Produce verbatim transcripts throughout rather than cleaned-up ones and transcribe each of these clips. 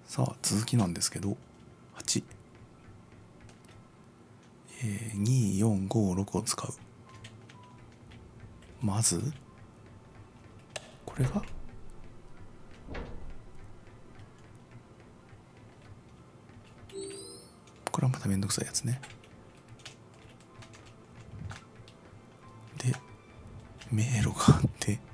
さあ続きなんですけど、はち、えー、に、よん、ご、ろくを使う。まずこれがこれはまためんどくさいやつね。で迷路があってい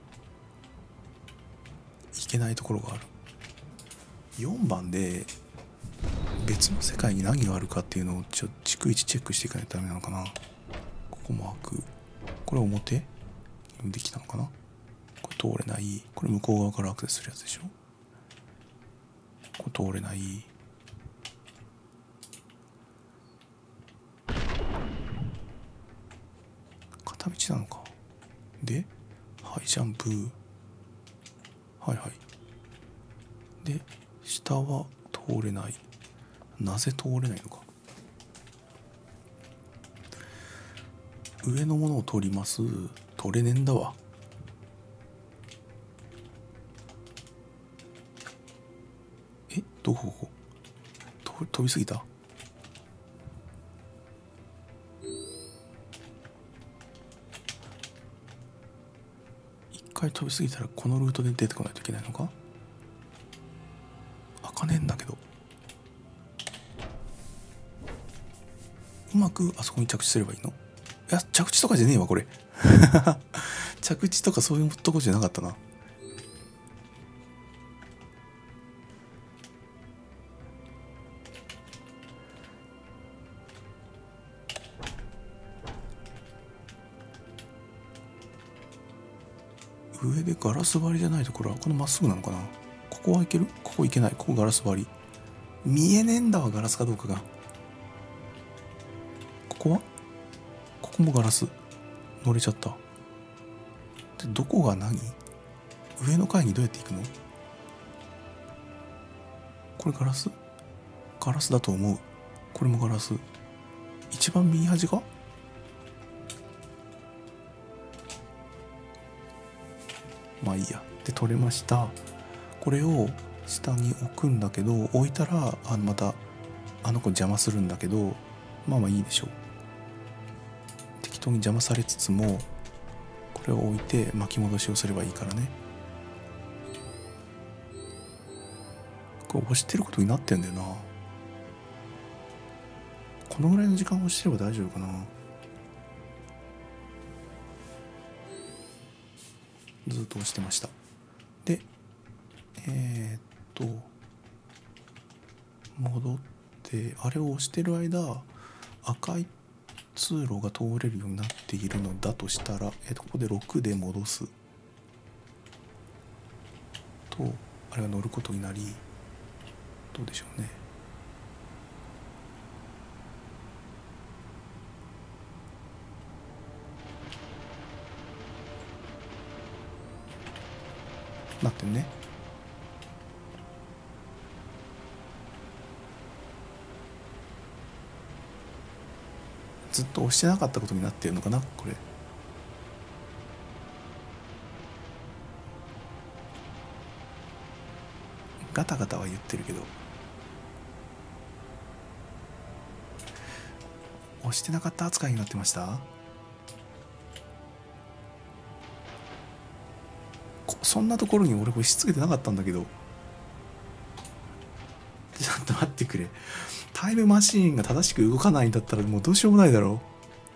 けないところがある。よんばんで別の世界に何があるかっていうのをちょ逐一チェックしていかないとダメなのかな。ここも開く。これ表できたのかな。これ通れない。これ向こう側からアクセスするやつでしょ。これ通れない。片道なのか。ではいジャンプ。はいはいで下は通れない。なぜ通れないのか。上のものを取ります。取れねえんだわ。えどこここ飛びすぎた。一回飛びすぎたらこのルートで出てこないといけないのか。開かねえんだけど。うまくあそこに着地すればいいの。いや着地とかじゃねえわこれ着地とかそういうとこじゃなかったな。上でガラス張りじゃないところはこのまっすぐなのかな。ここはいける。ここいけない。ここガラス張り。見えねえんだわガラスかどうかが。ここはここもガラス。乗れちゃった。でどこが何。上の階にどうやって行くの。これガラスガラスだと思う。これもガラス。一番右端か。まあいいや。で取れました。これを下に置くんだけど、置いたらあのまたあの子邪魔するんだけど、まあまあいいでしょう。適当に邪魔されつつもこれを置いて巻き戻しをすればいいからね。これ押してることになってんだよな。このぐらいの時間押してれば大丈夫かな。ずっと押してました。でえー、っと戻ってあれを押してる間赤い通路が通れるようになっているのだとしたら、えー、っとここでろくで戻すとあれが乗ることになり、どうでしょうね。なってんね。ずっと押してなかったことになってるのかなこれ。ガタガタは言ってるけど押してなかった扱いになってました。そんなところに俺押し付けてなかったんだけど。ちょっと待ってくれ。タイムマシーンが正しく動かないんだったらもうどうしようもないだろ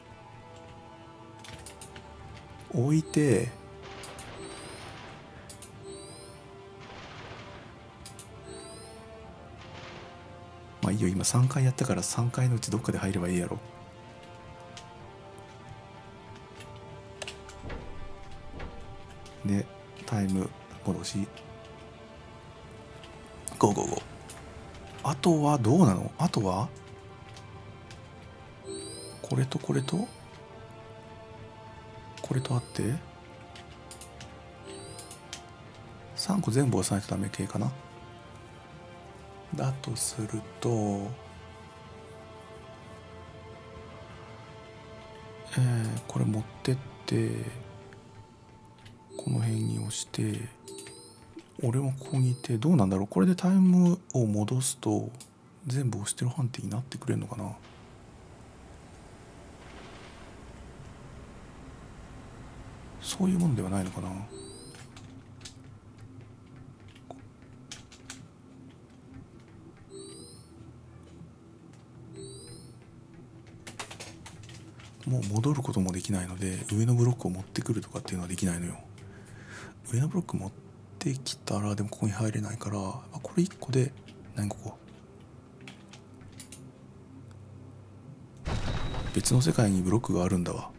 う。置いてまあいいよ。今さんかいやったからさんかいのうちどっかで入ればいいやろ。でタイム戻しゴーゴーゴー。あとはどうなの。あとはこれとこれとこれとあってさんこ全部押さないとダメ系かな。だとするとえー、これ持ってってこの辺に押して俺もここにいてどうなんだろう。これでタイムを戻すと全部押してる判定になってくれるのかな。そういうもんではないのかな。もう戻ることもできないので上のブロックを持ってくるとかっていうのはできないのよ。上のブロック持ってきたらでもここに入れないから、これいっこで何ここ別の世界にブロックがあるんだわ。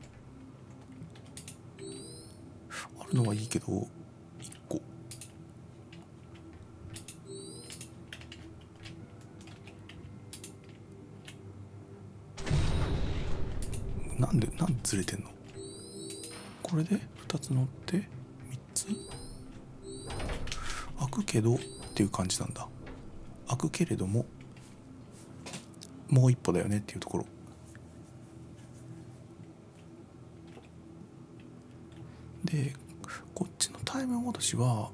あるのはいいけどいっこなんでなんでずれてんの。これでふたつ乗ってみっつ開くけどっていう感じなんだ。開くけれどももう一歩だよねっていうところで、こっちのタイム戻しは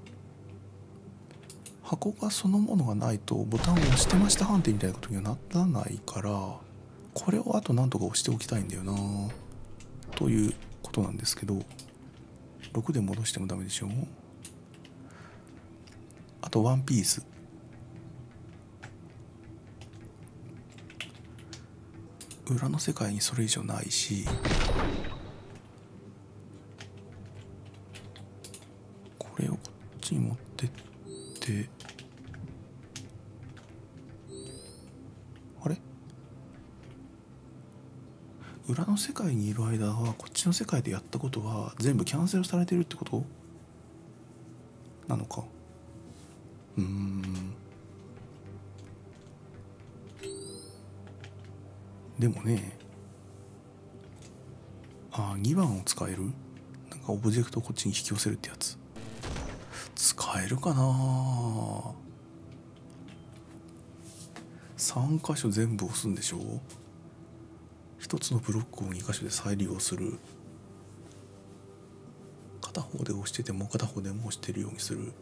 箱がそのものがないとボタンを押してました判定みたいなことにはならないから、これをあとなんとか押しておきたいんだよなということなんですけど、ろくで戻してもダメでしょ。あとワンピース裏の世界にそれ以上ないし、これをこっちに持ってってあれ裏の世界にいる間はこっちの世界でやったことは全部キャンセルされてるってことなのか。うーんでもね、あにばんを使えるなんかオブジェクトをこっちに引き寄せるってやつ使えるかな。さん箇所全部押すんでしょ。ひとつのブロックをに箇所で再利用する。片方で押しててもう片方でも押してるようにする。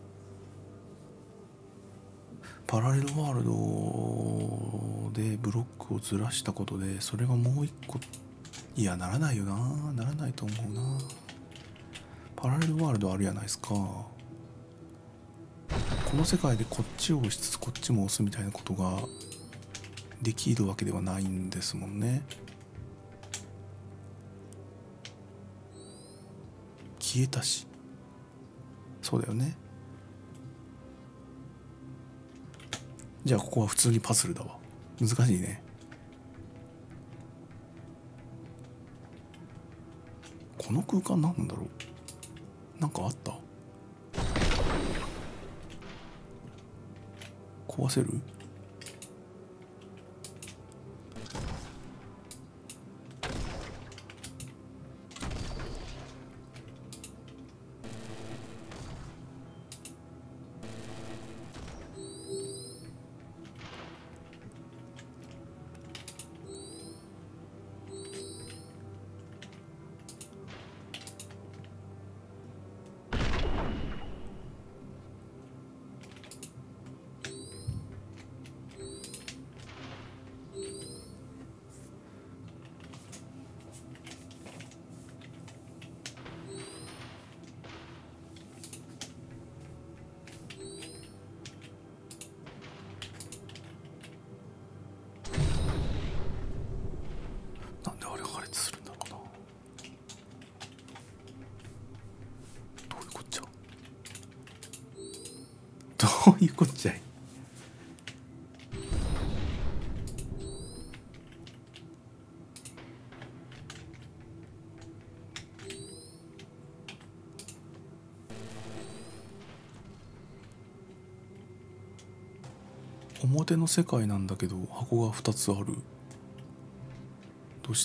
パラレルワールドでブロックをずらしたことでそれがもう一個、いやならないよな、ならないと思うな。パラレルワールドあるやないですか。この世界でこっちを押しつつこっちも押すみたいなことができるわけではないんですもんね。消えたし、そうだよね。じゃあここは普通にパズルだわ。難しいね。この空間何なんだろう。なんかあった。壊せる。なんであれが破裂するんだろうな。どういうこっちゃ。どういうこっちゃい。表の世界なんだけど箱がふたつある。どうして。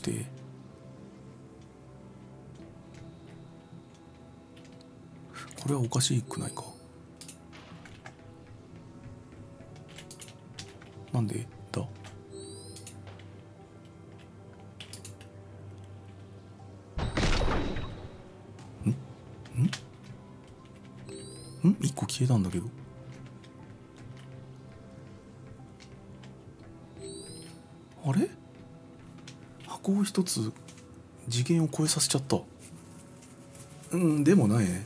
これはおかしくないか。なんでだ。んんんいっこ消えたんだけど。あれ、箱を一つ次元を超えさせちゃった。うんでもないね。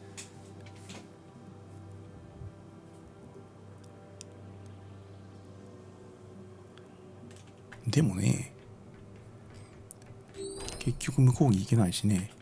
でもね、結局向こうに行けないしね。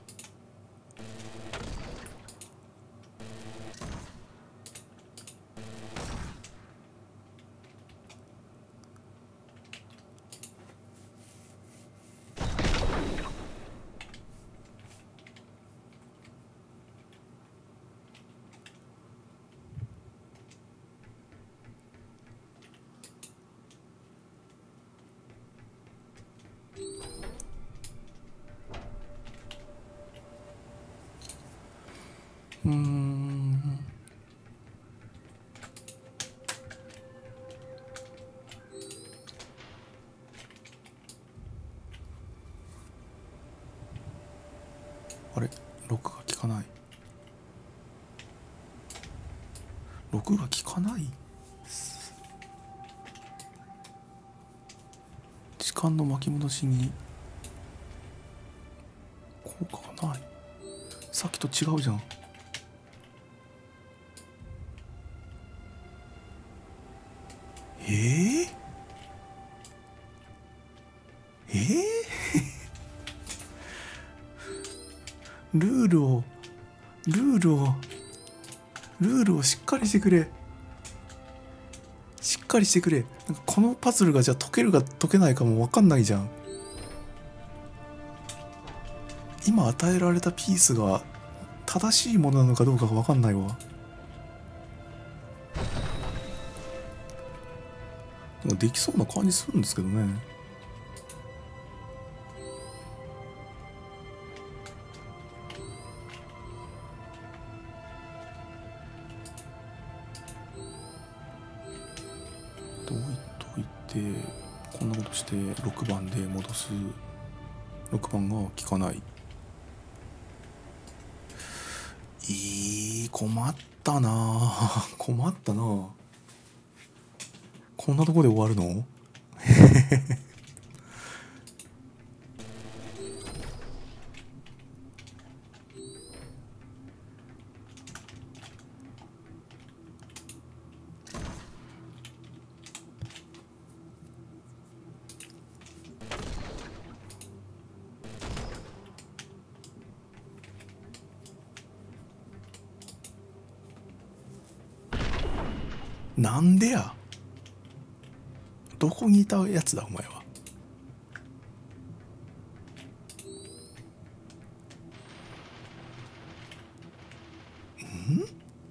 うーん。あれ、録が効かない。録が効かない。時間の巻き戻しに効果がない。さっきと違うじゃん。えー、えー、ルールをルールをルールをしっかりしてくれ。しっかりしてくれ。なんかこのパズルがじゃあ解けるか解けないかも分かんないじゃん。今与えられたピースが正しいものなのかどうかが分かんないわ。でもできそうな感じするんですけどね。どういといてこんなことしてろくばんで戻す。ろくばんが効かない。いい、困ったな困ったな。こんなとこで終わるの？なんでや。どこにいたやつだお前は。ん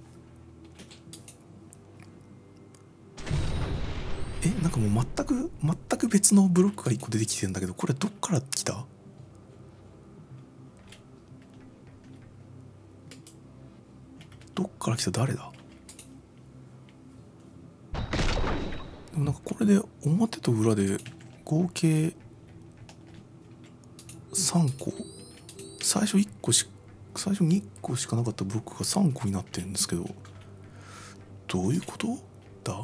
え、なんかもう全く全く別のブロックがいっこ出てきてるんだけど、これどっから来た？どっから来た？誰だ？でもなんかこれで表と裏で合計さんこ、最初いっこし最初にいっこしかなかったブロックがさんこになってるんですけど、どういうことだ？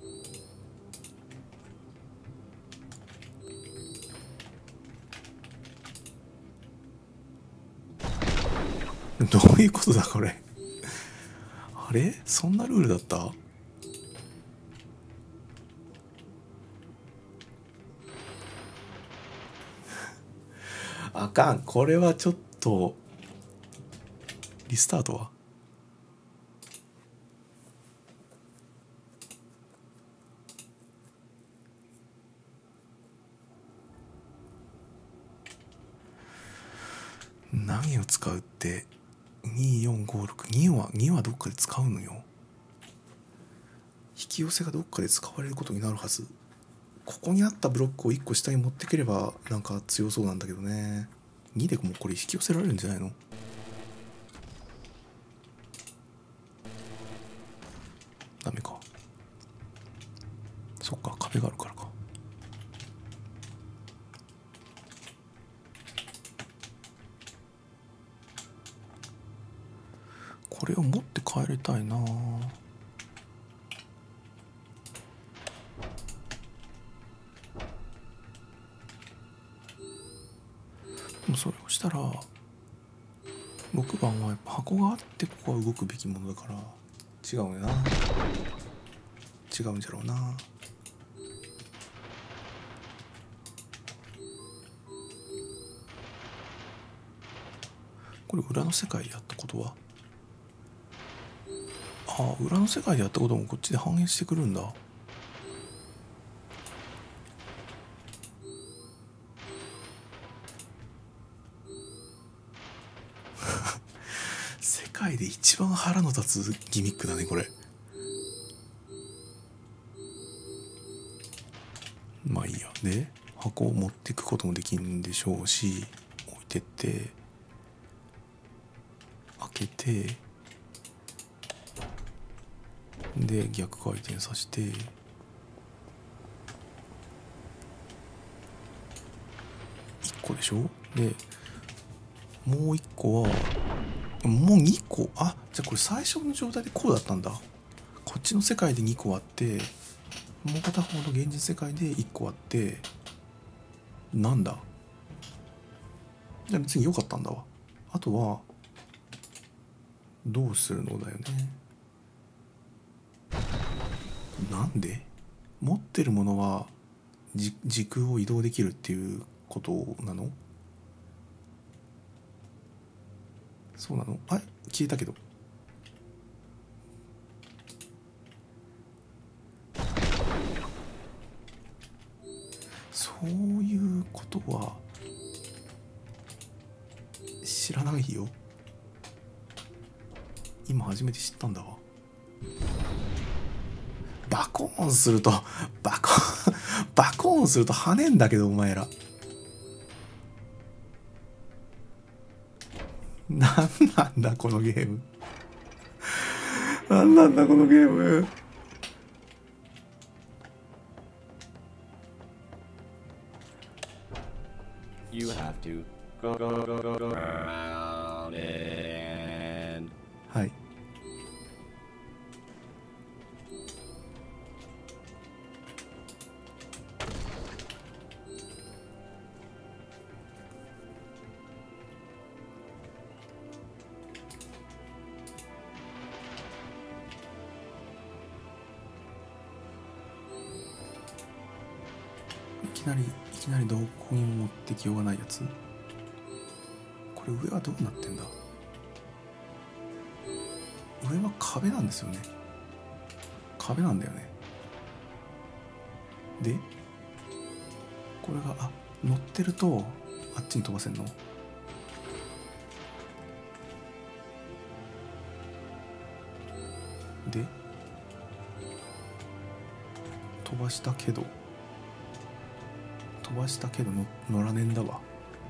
どういうことだこれ。あれ、そんなルールだった？あかん、これはちょっと。リスタートは？何を使うってによんごろく、にはにはどっかで使うのよ。引き寄せがどっかで使われることになるはず。ここにあったブロックをいっこ下に持ってければなんか強そうなんだけどね。にでもうこれ引き寄せられるんじゃないの？ダメか。そっか、壁があるからか。これを持って帰りたいな。でもそれをしたらろくばんはやっぱ箱があってここは動くべきものだから違うんやな。違うんじゃろうな。これ裏の世界でやったことは、ああ裏の世界でやったこともこっちで反映してくるんだ。世界で一番腹の立つギミックだねこれ。まあいいや。で箱を持っていくこともできるんでしょうし、置いてって開けてで逆回転させていっこでしょ。でもういっこはもうにこ。あ、じゃあこれ最初の状態でこうだったんだ。こっちの世界でにこあってもう片方の現実世界でいっこあって、なんだ。じゃあ別に良かったんだわ。あとはどうするのだよね。なんで持ってるものはじ時空を移動できるっていうことなの？そうなの？あれ消えたけど。そういうことは知らないよ。今初めて知ったんだわ。バコーンするとバコーンバコーンすると跳ねんだけどお前ら。なんなんだこのゲーム。なんなんだこのゲーム。 You have to go go go go go around and はい。いきなりいきなりどこにも持ってきようがないやつ。これ上はどうなってんだ。上は壁なんですよね。壁なんだよね。でこれがあ乗ってるとあっちに飛ばせんの。で飛ばしたけど飛ばしたけどの乗らねえんだわ。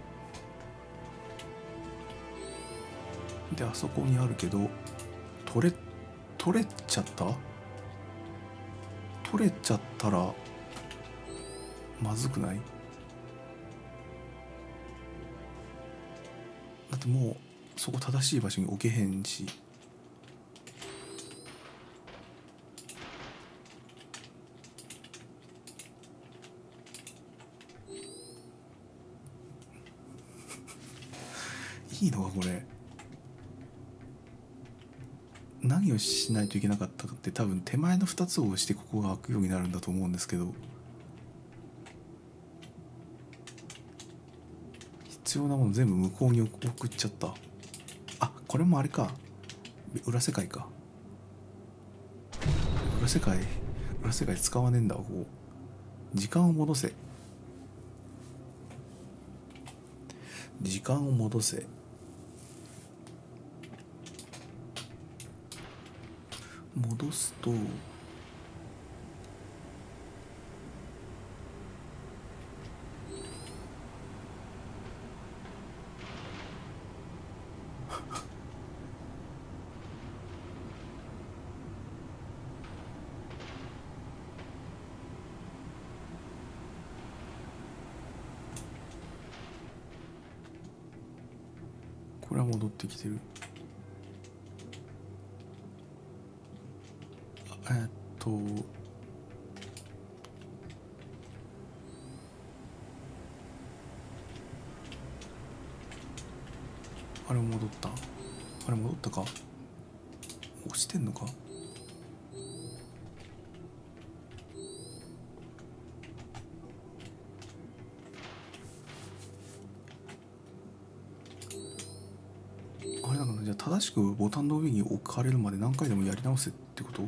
であそこにあるけど取れ取れちゃった。取れちゃったらまずくない？だってもうそこ正しい場所に置けへんし。いいのかこれ。何をしないといけなかったかって多分手前のふたつを押してここが開くようになるんだと思うんですけど、必要なもの全部向こうに送っちゃった。あ、これもあれか、裏世界か。裏世界裏世界使わねえんだわ。ここ時間を戻せ時間を戻せ戻すとこれは戻ってきてる。 とあれ戻った。あれ戻ったか。押してんのか。あれだからじゃあ正しくボタンの上に置かれるまで何回でもやり直せってこと？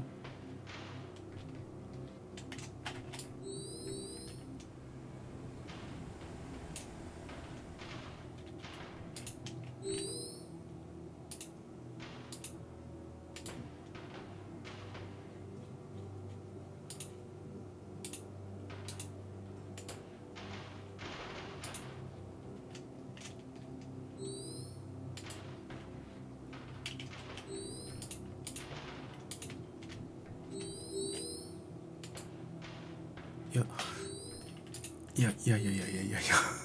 いやいやいやいやいやいやいやいや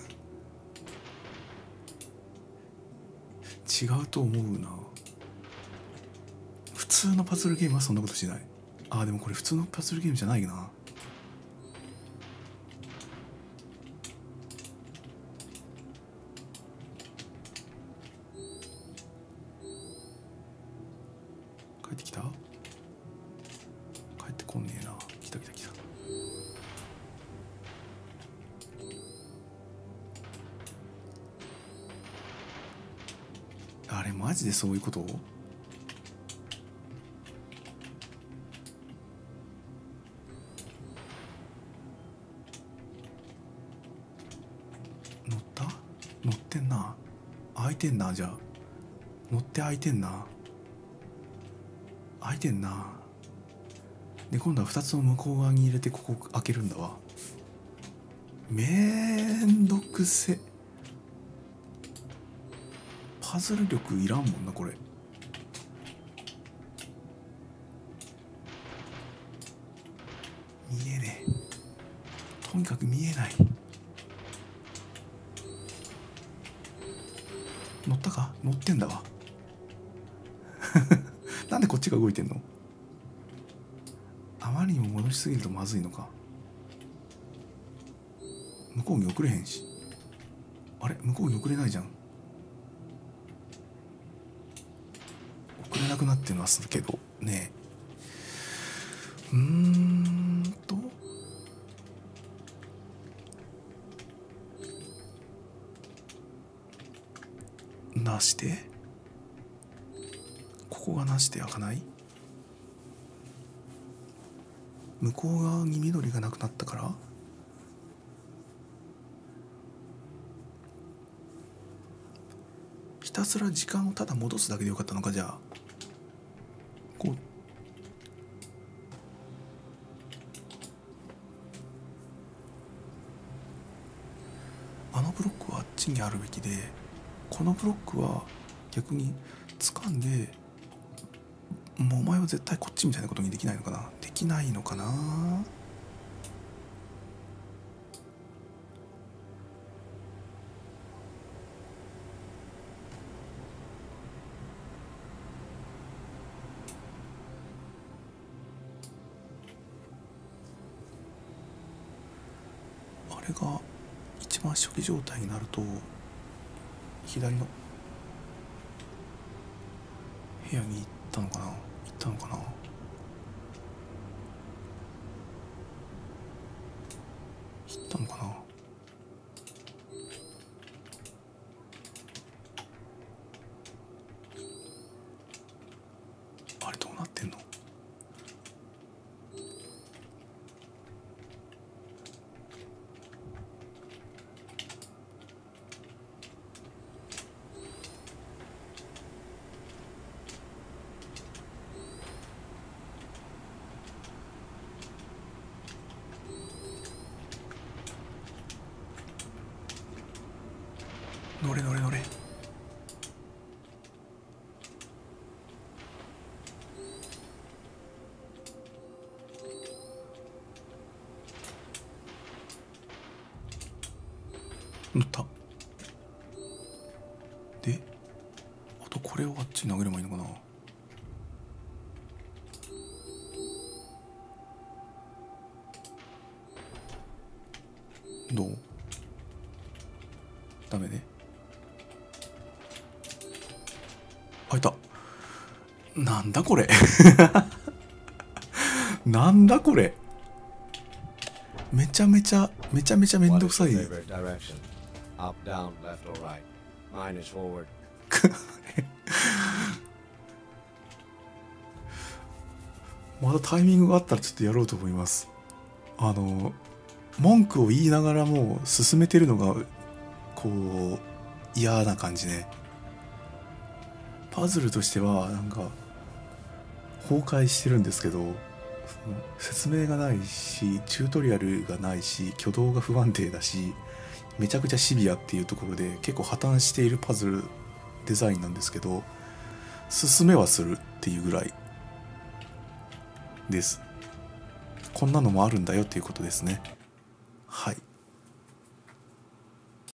違うと思うな。普通のパズルゲームはそんなことしない。あーでもこれ普通のパズルゲームじゃないな。帰ってきた？帰ってこんねえな。来た来た来た。あれマジでそういうこと？乗った？乗ってんな。開いてんな。じゃあ乗って開いてんな。開いてんな。で今度はふたつを向こう側に入れてここ開けるんだわ。めんどくせ。パズル力いらんもんなこれ。見えねえ。とにかく見えない。乗ったか？乗ってんだわなんでこっちが動いてんの？あまりにも戻しすぎるとまずいのか。向こうに送れへんし。あれ向こうに送れないじゃん。送れなくなってますけどねえ。うーんとなしてここがなして開かない。向こう側に緑がなくなったから。ひたすら時間をただ戻すだけでよかったのか。じゃあこうあのブロックはあっちにあるべきで、このブロックは逆に掴んでもうお前は絶対こっちみたいなことにできないのかな。できないのかな。あれが一番初期状態になると左の部屋に行ったのかな。行ったのかな。行ったのかな。あれどうなってんの。乗れ乗れ乗れ。乗った。であとこれをあっちに投げればいいのかな。 どう？ダメね。開いた。なんだこれなんだこれ、めちゃめちゃめちゃめちゃめん What どく is さ your い。 favorite direction? Up, down, left, or right? Mine is forward. まだタイミングがあったらちょっとやろうと思います。あの文句を言いながらも進めてるのがこう嫌な感じね。パズルとしてはなんか崩壊してるんですけど、その説明がないしチュートリアルがないし挙動が不安定だしめちゃくちゃシビアっていうところで結構破綻しているパズルデザインなんですけど、進めはするっていうぐらいです。こんなのもあるんだよっていうことですね。はい。